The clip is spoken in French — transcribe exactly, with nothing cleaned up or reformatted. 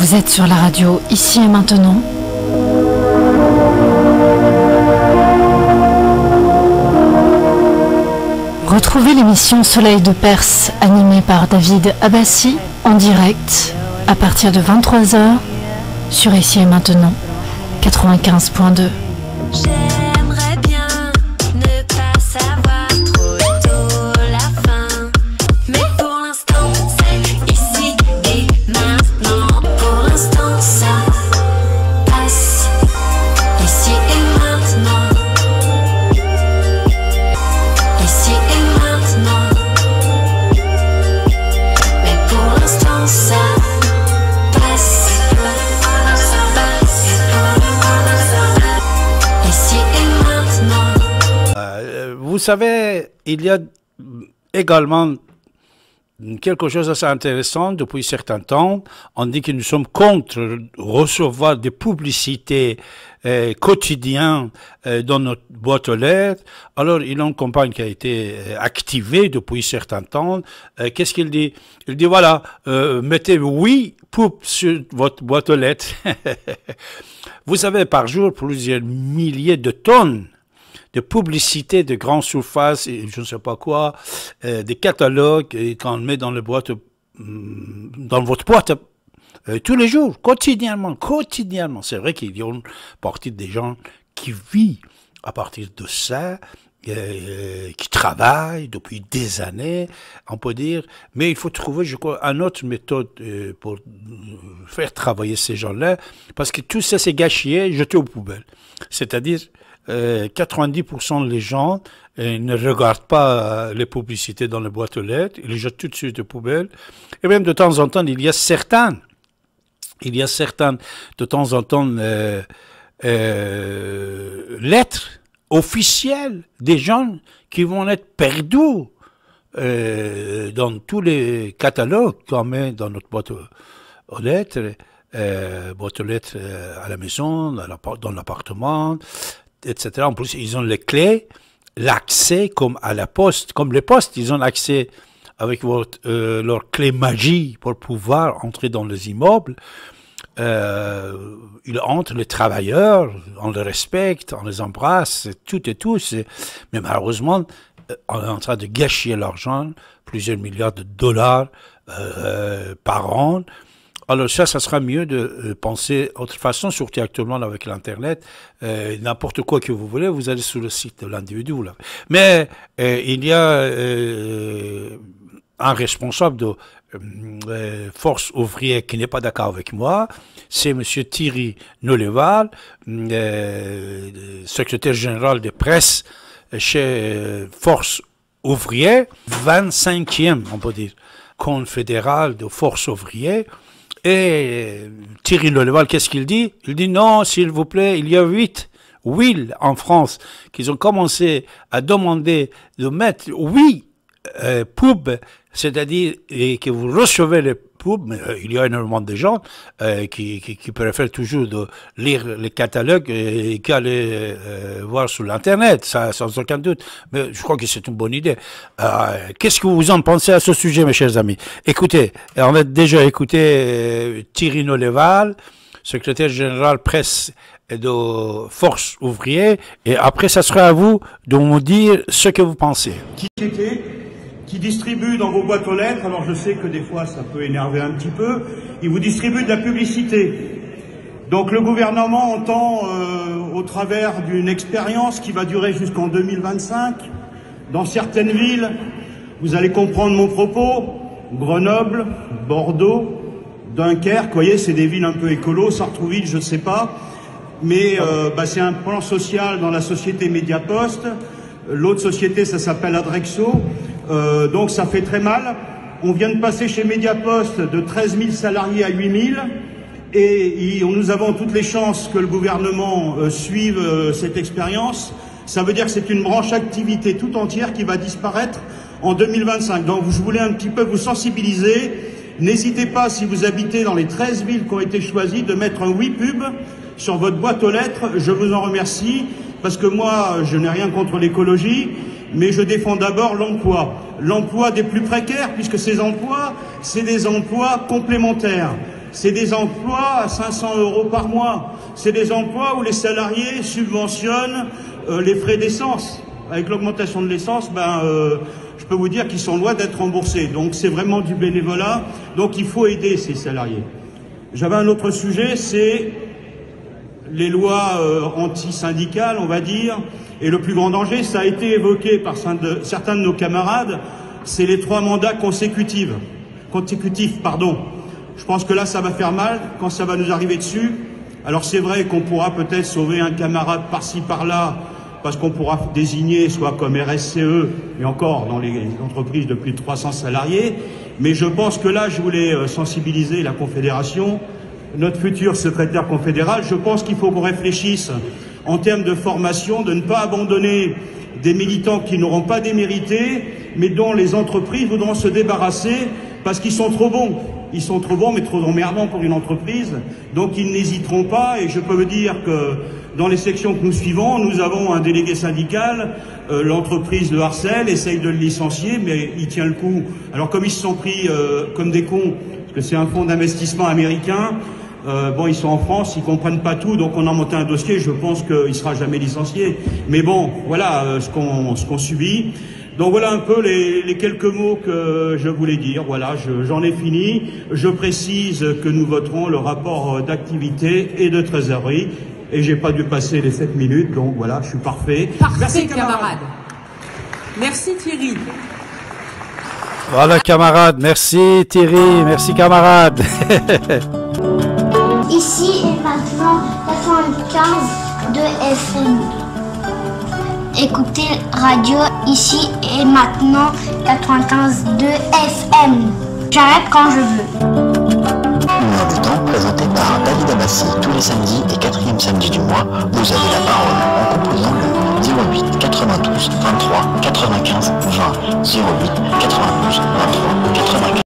Vous êtes sur la radio Ici et Maintenant. Retrouvez l'émission Soleil de Perse, animée par David Abbassi, en direct, à partir de vingt-trois heures, sur Ici et Maintenant, quatre-vingt-quinze point deux. J'aimerais bien ne pas savoir trop tôt la fin, mais pour l'instant c'est ici et maintenant. Pour l'instant ça passe ici et maintenant. Ici et maintenant. Mais pour l'instant ça passe. Ça passe. Ici et maintenant. Euh, vous savez, il y a également quelque chose d'assez intéressant depuis certains temps. On dit que nous sommes contre recevoir des publicités euh, quotidiennes euh, dans notre boîte aux lettres. Alors, il y a une campagne qui a été euh, activée depuis certains temps. Euh, Qu'est-ce qu'il dit? Il dit, voilà, euh, mettez oui pub sur votre boîte aux lettres. Vous avez par jour plusieurs milliers de tonnes de publicité de grandes surfaces, et je ne sais pas quoi, euh, des catalogues et qu'on met dans, le boîte, dans votre boîte euh, tous les jours, quotidiennement, quotidiennement. C'est vrai qu'il y a une partie des gens qui vivent à partir de ça, euh, qui travaillent depuis des années, on peut dire, mais il faut trouver, je crois, une autre méthode euh, pour faire travailler ces gens-là, parce que tout ça, c'est gâché, jeté aux poubelles. C'est-à-dire, Euh, quatre-vingt-dix pour cent des gens euh, ne regardent pas euh, les publicités dans les boîtes aux lettres, ils les jettent tout de suite aux poubelles. Et même de temps en temps, il y a certains, il y a certaines, de temps en temps, euh, euh, lettres officielles des gens qui vont être perdus euh, dans tous les catalogues qu'on met dans notre boîte aux, aux lettres, euh, boîte aux lettres euh, à la maison, dans l'appartement, et cetera. En plus, ils ont les clés, l'accès comme à la poste, comme les postes, ils ont accès avec votre, euh, leur clé magie pour pouvoir entrer dans les immeubles. Euh, ils entrent, les travailleurs, on les respecte, on les embrasse, tout et tout. Mais malheureusement, on est en train de gâcher l'argent, plusieurs milliards de dollars euh, par an. Alors ça, ça sera mieux de euh, penser autre façon, surtout actuellement avec l'Internet. Euh, N'importe quoi que vous voulez, vous allez sur le site de l'individu. Mais euh, il y a euh, un responsable de euh, Force ouvrière qui n'est pas d'accord avec moi. C'est M. Thierry Nolleval, euh, secrétaire général de presse chez euh, Force ouvrière, vingt-cinquième, on peut dire, confédéral de Force ouvrière. Et Thierry Nolleval, qu'est-ce qu'il dit? Il dit non, s'il vous plaît, il y a huit villes en France qui ont commencé à demander de mettre oui euh, pub, c'est-à-dire que vous recevez les pubs, mais euh, il y a énormément de gens euh, qui, qui, qui préfèrent toujours de lire les catalogues et qu'aller euh, voir sur l'Internet, ça sans aucun doute. Mais je crois que c'est une bonne idée. Euh, Qu'est-ce que vous en pensez à ce sujet, mes chers amis? Écoutez, on a déjà écouté euh, Thierry Nolleval, secrétaire général presse de Force ouvrière, et après, ça sera à vous de nous dire ce que vous pensez. Qui était qui distribue dans vos boîtes aux lettres, alors je sais que des fois ça peut énerver un petit peu, ils vous distribuent de la publicité. Donc le gouvernement entend, euh, au travers d'une expérience qui va durer jusqu'en deux mille vingt-cinq, dans certaines villes, vous allez comprendre mon propos, Grenoble, Bordeaux, Dunkerque, vous voyez, c'est des villes un peu écolo, Sartrouville, je ne sais pas, mais euh, bah, c'est un plan social dans la société Mediapost. L'autre société, ça s'appelle Adrexo. Euh, donc ça fait très mal. On vient de passer chez Mediapost de treize mille salariés à huit mille. Et, et nous avons toutes les chances que le gouvernement euh, suive euh, cette expérience. Ça veut dire que c'est une branche activité tout entière qui va disparaître en deux mille vingt-cinq. Donc je voulais un petit peu vous sensibiliser. N'hésitez pas, si vous habitez dans les treize villes qui ont été choisies, de mettre un oui pub sur votre boîte aux lettres. Je vous en remercie. Parce que moi, je n'ai rien contre l'écologie, mais je défends d'abord l'emploi. L'emploi des plus précaires, puisque ces emplois, c'est des emplois complémentaires. C'est des emplois à cinq cents euros par mois. C'est des emplois où les salariés subventionnent euh, les frais d'essence. Avec l'augmentation de l'essence, ben, euh, je peux vous dire qu'ils sont loin d'être remboursés. Donc c'est vraiment du bénévolat. Donc il faut aider ces salariés. J'avais un autre sujet, c'est les lois euh, anti-syndicales, on va dire. Et le plus grand danger, ça a été évoqué par certains de nos camarades, c'est les trois mandats consécutifs. Consécutifs, pardon. Je pense que là, ça va faire mal quand ça va nous arriver dessus. Alors c'est vrai qu'on pourra peut-être sauver un camarade par-ci, par-là, parce qu'on pourra désigner soit comme R S C E, et encore dans les entreprises de plus de trois cents salariés. Mais je pense que là, je voulais sensibiliser la Confédération, notre futur secrétaire confédéral. Je pense qu'il faut qu'on réfléchisse en termes de formation, de ne pas abandonner des militants qui n'auront pas démérité, mais dont les entreprises voudront se débarrasser parce qu'ils sont trop bons. Ils sont trop bons, mais trop emmerdants pour une entreprise. Donc ils n'hésiteront pas, et je peux vous dire que dans les sections que nous suivons, nous avons un délégué syndical, euh, l'entreprise le harcèle, essaye de le licencier, mais il tient le coup. Alors comme ils se sont pris euh, comme des cons, parce que c'est un fonds d'investissement américain, Euh, bon, ils sont en France, ils comprennent pas tout, donc on a monté un dossier, je pense qu'il sera jamais licencié. Mais bon, voilà euh, ce qu'on ce qu'on subit. Donc voilà un peu les, les quelques mots que je voulais dire. Voilà, j'en ai fini. Je précise que nous voterons le rapport d'activité et de trésorerie. Et j'ai pas dû passer les sept minutes, donc voilà, je suis parfait. Parfait, Merci, camarade. camarade. Merci Thierry. Voilà, camarade. Merci, Thierry. Merci, camarade. Ici et maintenant quatre-vingt-quinze de F M. Écoutez radio ici et maintenant quatre-vingt-quinze de F M. J'arrête quand je veux. Une heure du temps présentée par David Abbassi tous les samedis et quatrième samedi du mois. Vous avez la parole en composant le zéro huit quatre-vingt-douze vingt-trois quatre-vingt-quinze vingt zéro huit quatre-vingt-douze vingt-trois quatre-vingt-quinze.